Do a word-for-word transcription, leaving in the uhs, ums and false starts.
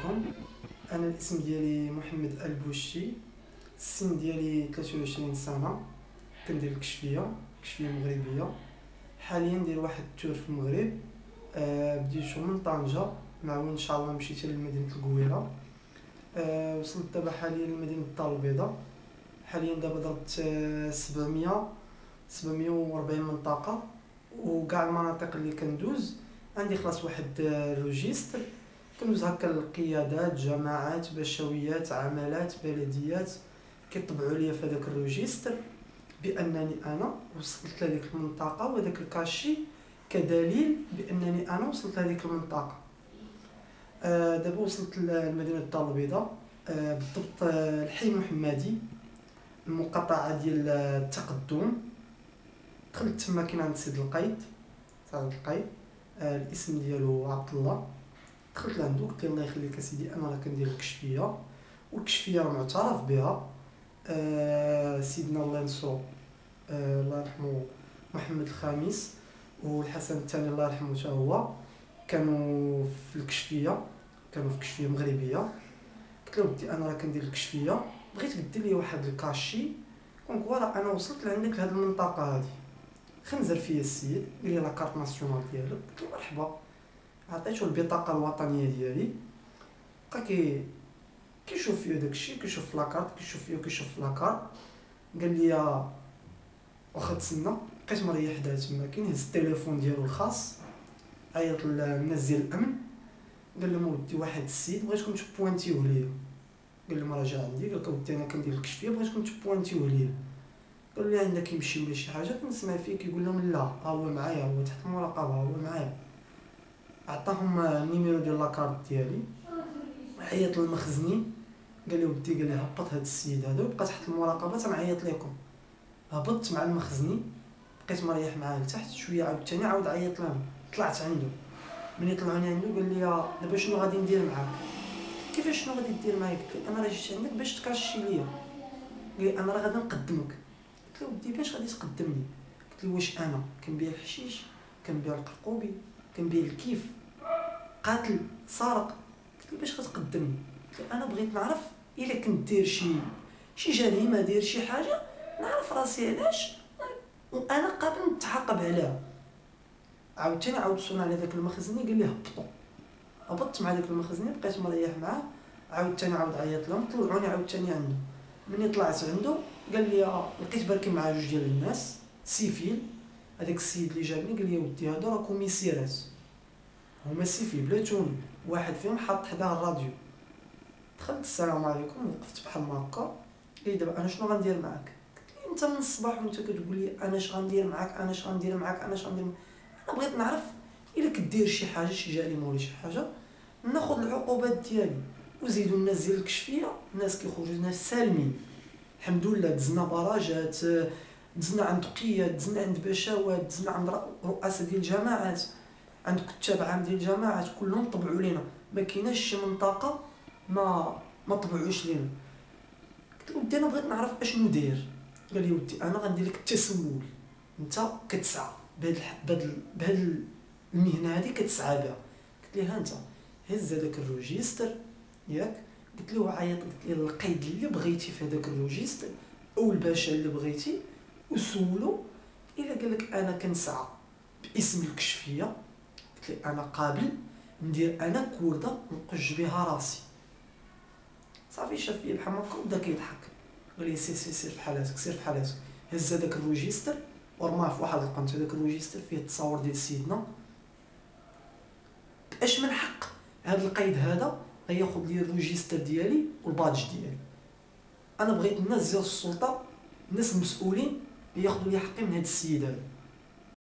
عليكم. انا الاسم ديالي محمد البوشي. السن ديالي ثلاثة وعشرين سنه. كندير الكشفيه كشفيه مغربيه. حاليا ندير واحد التور في المغرب. أه بديتو من طنجه، مع وين ان شاء الله مشيت لمدينه القويره. أه وصلت دابا حاليا لمدينه الدار البيضاء. حاليا دابا ضربت آه، سبعمية سبعمية وأربعين منطقه، وكاع المناطق اللي كندوز عندي خلاص واحد آه، روجيستر. كندوز هكا القيادات، جماعات، بشويات، عملات، بلديات، كيطبعوا لي في هذاك الروجيستر بانني انا وصلت لهذيك المنطقه، وهذاك الكاشي كدليل بانني انا وصلت لهذيك المنطقه. آه دابا وصلت لمدينه الدار البيضاء، آه بالضبط آه الحي المحمدي، المقاطعه ديال آه، التقدم. دخلت تما كاين عند سيد القيد، سيد القيد. آه الاسم ديالو عبد الله. دخلت لعندو قلت له الله يخليك اسيدي انا راه كندير الكشفيه، والكشفيه راه معترف بها. آه سيدنا الله ينصرو، آه الله يرحمه، محمد الخامس والحسن الثاني الله يرحمه حتى هو كانوا في الكشفيه، كانوا في كشفيه مغربيه. قلت له ودي انا راه كندير الكشفيه، بغيت دير لي واحد الكاشي كون راه انا وصلت لعندك لهاد المنطقه هادي. خنزر فيا السيد، قال لي لا كارت ناسيونال ديالك. قلت له مرحبا. عطيتو البطاقه الوطنيه ديالي. بقى كي كيشوف فيا داكشي، كيشوف في لاكارت، كيشوف فيا وكيشوف في لاكارت. قال لي واخا تسنى. بقيت مريح حداه تما، كاين هز التليفون ديالو الخاص، عيط للناس ديال الامن. قال لهم ودي واحد السيد بغيتكم تبوانتيوه ليا. قال لهم راه جا عندي. قال لك ودي انا كندير الكشفيه بغيتكم تبوانتيوه ليا. قالوا لي عندك يمشي ولا شي حاجه كنسمع فيه كيقول لهم لا ها هو معايا، هو تحت المراقبه، هو معايا. عطاهم النيميرو ديال لاكارت ديالي، عيط للمخزني. قال لي ودي، قال لي هبط هذا السيد هذا وبقى تحت المراقبه تنعيط لكم. هبطت مع المخزني، بقيت مريح معاه لتحت شويه، عاوتاني عاود عيط لهم. طلعت عنده، ملي طلعوني عنده قال لي دابا شنو غادي ندير معاك؟ كيفاش شنو غادي دير معايا؟ قلت له انا راه جيت عندك باش تكاشي ليا. قال لي انا راه غادي نقدمك. قلت له ودي باش غادي تقدمني؟ قلت له واش انا كنبيع الحشيش، كنبيع القرقوبي، كنبيع الكيف، قاتل، سارق؟ قلت له باش غتقدمني؟ قلت له انا بغيت نعرف الا كنت داير شي شي جريمه، داير شي حاجه، نعرف راسي علاش وانا قابل نتعاقب عليها. عاوتاني عاود وصلنا على داك المخزني قال لي هبطوا. هبطت مع داك المخزني، بقيت مريح معاه. عاوتاني عاود عيط لهم، طلعوني عاوتاني عنده. ملي طلعت عنده قال لي لقيت بركي مع جوج ديال الناس سيفيل. هذاك السيد اللي جابني قال لي ودي هادو راه كوميسيرات، هما سيفيل بلا توني، واحد فيهم حاط حداه الراديو. دخلت السلام عليكم، وقفت بحال ما هكا. قال لي دابا انا شنو غندير معاك؟ قلت لي انت من الصباح وانت كتقول لي انا اش غندير معاك، انا اش غندير معاك، انا اش غندير معاك. انا بغيت نعرف الا كدير شي حاجه، شي جريمه ولا شي حاجه، ناخذ العقوبات ديالي. وزيدوا الناس ديال الكشفيه، الناس كيخرجوا ناس سالمين الحمد لله. دزنا براجات، دزنا عند قياد، دزنا عند بشوات، دزنا عند رؤساء ديال الجماعات، عند كتاب عام ديال الجماعات، كلهم طبعوا لينا. ما كايناش شي منطقه ما ما طبعوش لينا. قلت له ودي انا بغيت نعرف اشنو داير. قال لي ودي انا غندير لك التسول، انت كتسعى بهاد بهاد بهاد المهنه هذه كتسعى بها. قلت لي ها انت هز هذاك الروجيستر ياك. قلت له عيط، قلت لي القيد اللي بغيتي في هذاك الروجيستر او الباشا اللي بغيتي، وسولو الا قال لك انا كنسعى باسم الكشفيه. قلت لي انا قابل ندير انا كورده نقج بها راسي. صافي شاف فيا بحال هكا وبدا كيضحك. قال لي سير سير سير في حالاتك، سير في حالاتك. هز هذاك الروجيستر ورماه في واحد القنت. هذاك الروجيستر فيه التصاور ديال سيدنا. باش من حق هذا القيد هذا غياخذ لي الروجيستر ديالي والبادج ديالي. انا بغيت الناس ديال السلطه، الناس المسؤولين ياخذوا لي حقي من هذا السيد هذا.